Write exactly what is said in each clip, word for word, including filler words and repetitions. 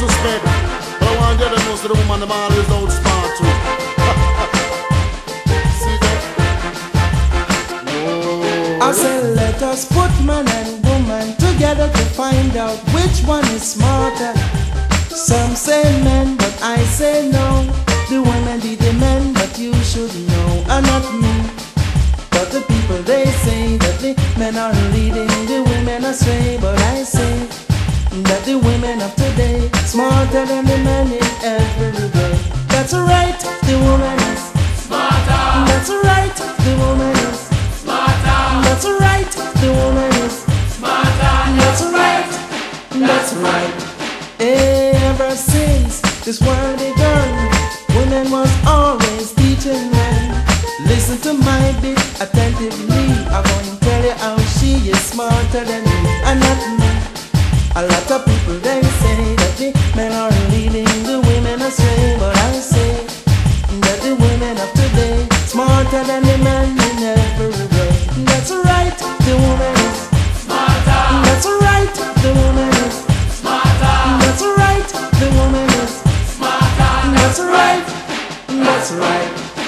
disrespect. But I want to get the most of the woman, them always outsmart too. See that? Whoa. I said let us put man and woman together to find out which one is smarter. Some say men, but I say no. The women be the men, but you should know, and not me. But the people, they say that the men are leading the women astray. But I say that the women of today smarter than the men in every way. That's right, the woman is smarter. That's right, the woman is smarter. That's right, the woman is smarter. That's right, that's right. Ever since this world began, women was always teaching men. Listen to my bit attentively. I'm going to tell you how she is smarter than me, and not me. A lot of people, they say that the men are leading the women astray. But I say that the women of today smarter than the men in every way. That's right, the woman is smarter. That's right, the woman is smarter. That's right, the woman is smarter. That's right, that's right.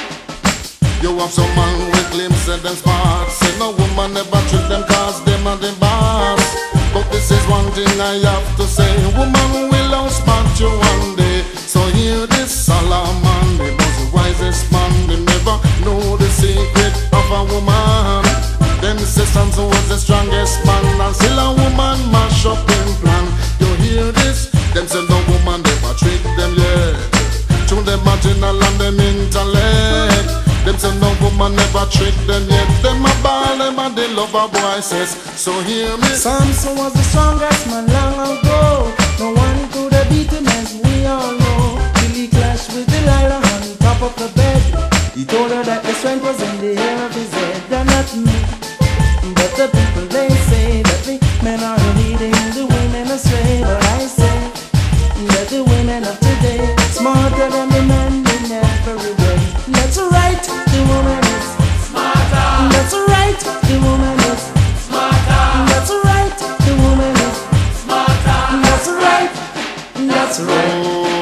You have some man with glimpse and them smart. Say no woman never trick them cause them are the boss. But this is one thing I have to say, woman will outsmart you one day. So hear this Solomon, he was the wisest man. They never know the secret of a woman. Them say Samson was the strongest man, and still a woman mash up in plan. You hear this? Them say no woman never trick them yet. Through them marginal and them intellect. Them say no woman never trick them yet. Them a ball, them a the lover boy says. So hear me. Samson was the strongest man long ago. No one could have beat him as we all know. Till he clashed with Delilah on top of the bed. He told her that the strength was in the hair of his head, and not me. But the people, they say that the men are leading the women astray. But I say that the women of today smarter than the men in every way. That's right, the woman is smarter. That's right, the woman is smarter. That's right, the woman is smarter. That's right, that's right.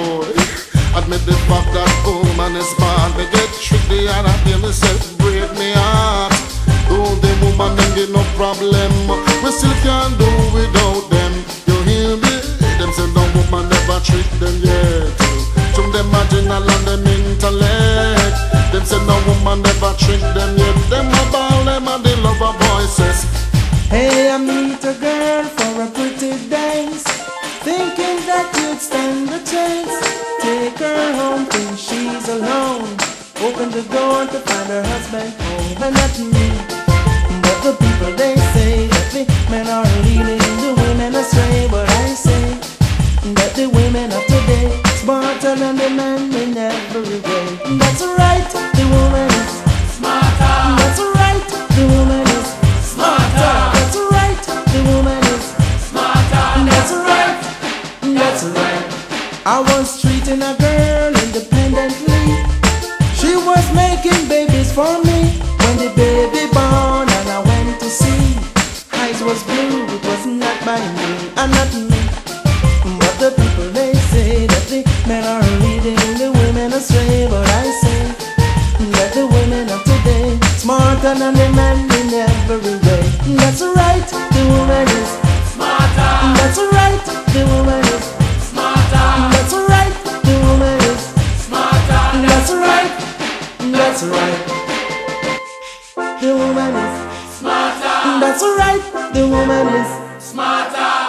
Oh, admit the fact that woman is smart. Me get tricky and I feel myself break me heart. Though the woman them get no problem, we still can't do without them. You hear me? Them say no woman never trick them yet. From them marginal and them intellect. Them say no woman never trick them yet. Them a ball, them a the lover voices. Hey, I meet a girl for a pretty dance, thinking that you'd stand a chance. Take her home, think she's alone. Open the door to find her husband home, and not me. But the people, they say that the men are leading the women astray. But I say that the women of today smarter than the men in every way. That's right, the woman is smarter. That's right, the woman is smarter. That's right, the woman is smarter. That's right, that's right. I was treating a girl independently. She was making babies for me. When the baby born and I went to see, eyes was blue, it was not by me, and not me. But the people, they say that the men are leading the women astray. But I say that the women of today smarter than the men in every way. That's right, the woman is smarter. That's right, the woman is smarter. That's right, the woman is smarter. That's right, that's right. The woman is smarter. That's right, the woman is smarter.